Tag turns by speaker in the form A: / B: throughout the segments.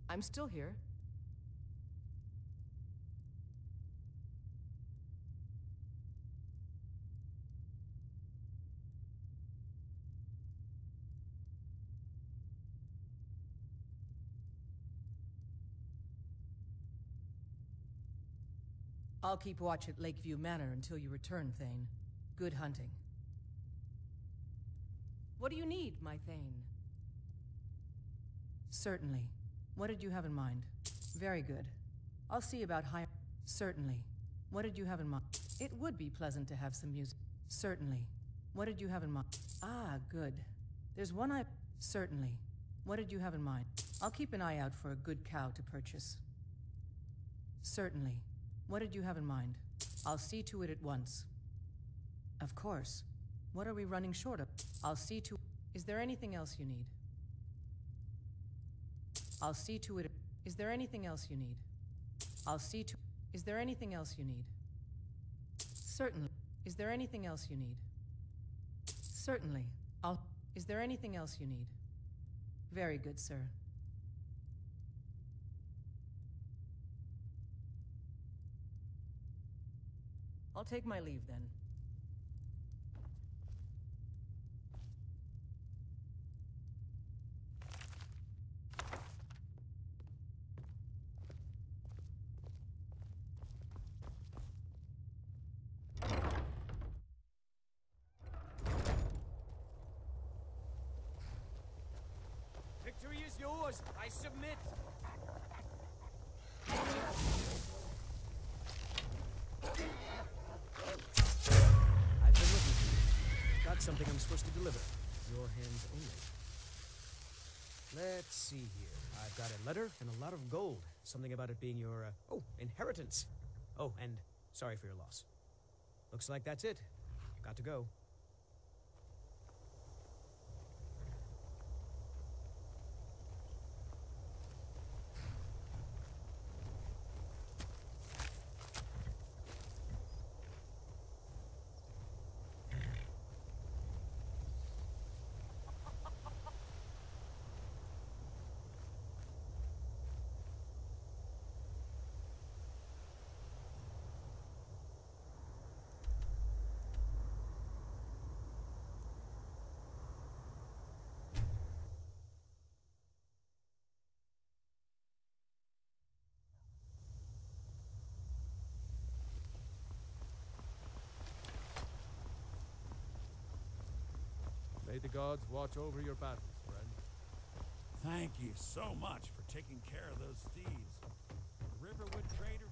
A: I'm still here. I'll keep watch at Lakeview Manor until you return, Thane. Good hunting. What do you need, my Thane? Certainly. What did you have in mind? Very good. I'll see about hire. Certainly. What did you have in mind? It would be pleasant to have some music. Certainly. What did you have in mind? Ah, good. There's one I... Certainly. What did you have in mind? I'll keep an eye out for a good cow to purchase. Certainly. What did you have in mind? I'll see to it at once. Of course. What are we running short of? I'll see to... Is there anything else you need? I'll see to it... Is there anything else you need? I'll see to... Is there anything else you need? Certainly. Is there anything else you need? Certainly. I'll... Is there anything else you need? Very good, sir. I'll take my leave, then.
B: Victory is yours! I submit!
C: I've been looking for you. Got something I'm supposed to deliver. Your hands only. Let's see here. I've got a letter and a lot of gold. Something about it being your, inheritance. Oh, and sorry for your loss. Looks like that's it. Got to go.
D: May the gods watch over your battles, friend.
E: Thank you so much for taking care of those thieves. The Riverwood trader.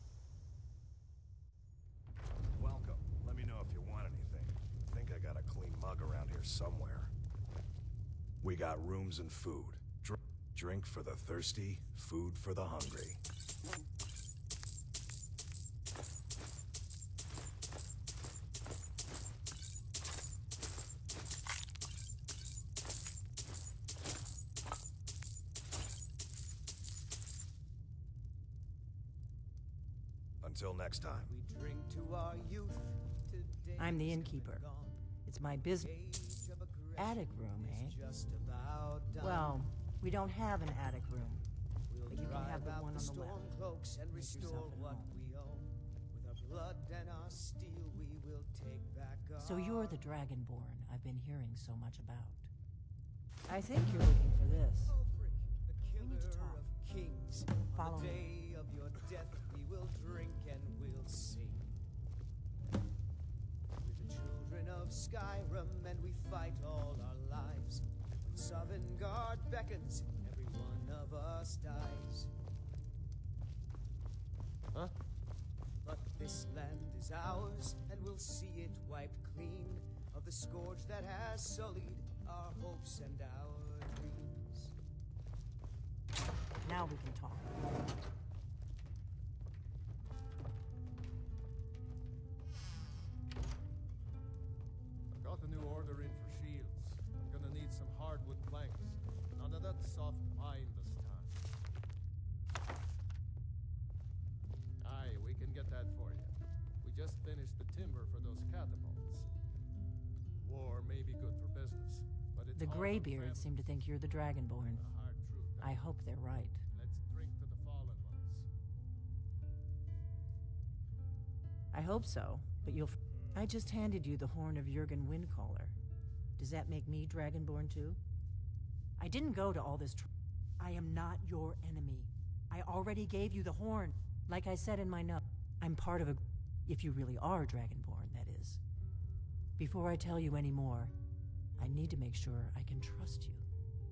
F: Welcome. Let me know if you want anything. I think I got a clean mug around here somewhere. We got rooms and food. Drink for the thirsty, food for the hungry. Until next time.
B: We drink to our youth.
A: I'm the innkeeper. It's my business. Attic room, eh? Well, we don't have an attic room. But you can have the one on the left.
B: Cloaks and
A: Make
B: restore
A: yourself at
B: what
A: home.
B: we own. With our blood and our steel, we will take back our...
A: So you're the Dragonborn I've been hearing so much about. I think you're looking for this.
B: Ulfric, the
A: We need to
B: killer
A: talk.
B: of kings.
A: Follow
B: On the
A: me.
B: day of your death, we will drink and we'll sing. We're the children of Skyrim, and we fight all our lives. When Sovngarde beckons, every one of us dies.
D: Huh?
B: But this land is ours, and we'll see it wiped clean of the scourge that has sullied our hopes and our dreams.
A: Now we can talk.
D: I got the new order in for shields. I'm gonna need some hardwood planks. None of that soft pine this time. Aye, we can get that for you. We just finished the timber for those catapults. War may be good for business, but it's
A: The
D: hard on
A: Greybeards
D: families.
A: seem to think you're the Dragonborn.
D: The hard truth.
A: I hope they're right.
D: Let's
G: I hope so, but you'll... I just handed you the horn of Jurgen Windcaller. Does that make me Dragonborn too? I didn't go to all this I am not your enemy. I already gave you the horn. Like I said in my note, I'm part of a... If you really are Dragonborn, that is. Before I tell you any more, I need to make sure I can trust you.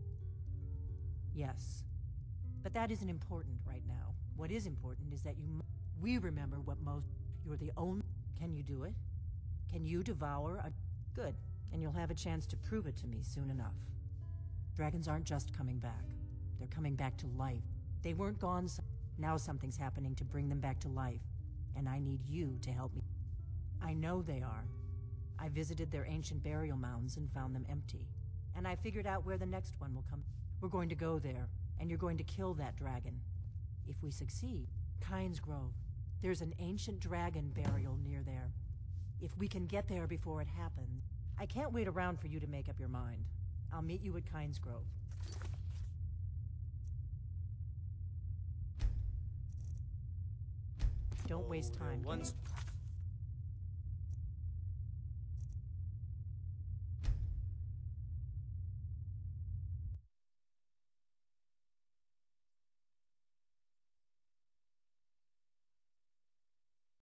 G: Yes. But that isn't important right now. What is important is that we remember what most... You're the only... Can you do it? Can you devour a... Good. And you'll have a chance to prove it to me soon enough. Dragons aren't just coming back. They're coming back to life. They weren't gone... Now something's happening to bring them back to life. And I need you to help me. I know they are. I visited their ancient burial mounds and found them empty. And I figured out where the next one will come. We're going to go there, and you're going to kill that dragon. If we succeed, Kynes Grove. There's an ancient dragon burial near there. If we can get there before it happens... I can't wait around for you to make up your mind. I'll meet you at Kynes Grove. Don't waste time.
C: Once...